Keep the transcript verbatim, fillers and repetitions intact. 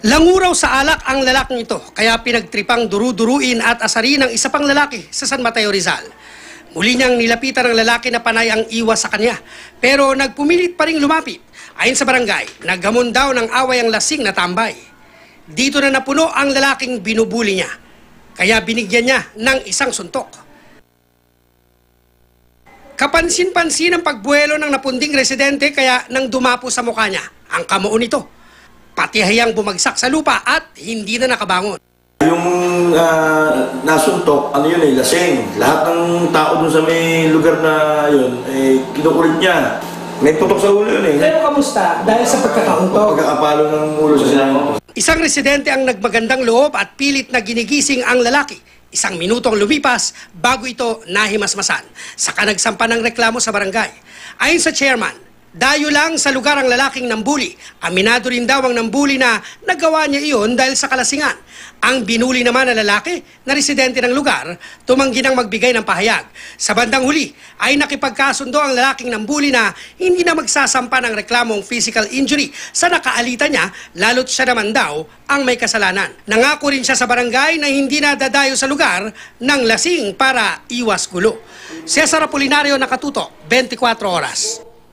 Languraw sa alak ang lalaking ito, kaya pinagtripang duru-duruin at asarin ng isa pang lalaki sa San Mateo, Rizal. Muli niyang nilapitan ng lalaki na panay ang iwas sa kanya, pero nagpumilit pa ring lumapit. Ayon sa barangay, naghamon daw ng away ang lasing na tambay. Dito na napuno ang lalaking binubuli niya, kaya binigyan niya ng isang suntok. Kapansin-pansin ang pagbuelo ng napunding residente kaya nang dumapo sa mukha niya ang kamuon nito. Pati hayang bumagsak sa lupa at hindi na nakabangon. Yung uh, nasuntok, ano yun eh, lasing. Lahat ng tao dun sa may lugar na yun, eh, kinukulit niya. May putok sa ulo yun eh. Pero kamusta? Dahil sa pagkakauntok? Pagkakapalo ng ulo sa sinangon. Isang residente ang nagmagandang loob at pilit na ginigising ang lalaki. Isang minutong lumipas bago ito nahimasmasan. Saka nagsampa ng reklamo sa barangay. Ayon sa chairman, dayo lang sa lugar ang lalaking nambuli. Aminado rin daw ang nambuli na nagawa niya iyon dahil sa kalasingan. Ang binuli naman na lalaki na residente ng lugar, tumanggi nang magbigay ng pahayag. Sa bandang huli ay nakipagkasundo ang lalaking nambuli na hindi na magsasampa ng reklamong physical injury sa nakaalita niya, lalo't siya naman daw ang may kasalanan. Nangako rin siya sa barangay na hindi na dadayo sa lugar ng lasing para iwas gulo. Cesar Apolinario, Nakatutok, twenty-four Oras.